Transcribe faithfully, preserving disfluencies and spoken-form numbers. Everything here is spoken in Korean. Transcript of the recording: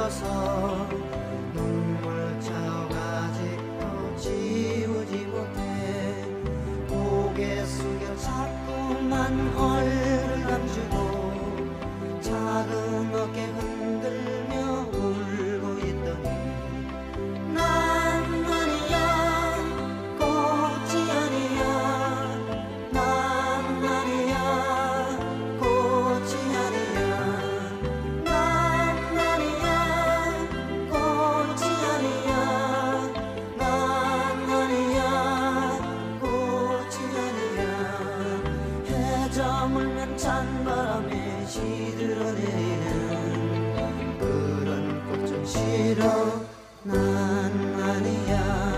흘러서 눈물 자국 아직도 지우지 못해. 고개 숙여 자꾸만 얼굴 감추고 작은 어깨 흔들며 울고 있더니 난 아니야 꽃이 아니야. 난 아니야 꽃이 아니야. 난 아니야 꽃이 아니야. 난 아니야 꽃이 아니야. 해 저물면 찬바람에 시들어내리는 그런 꽃은 싫어. 난 아니야.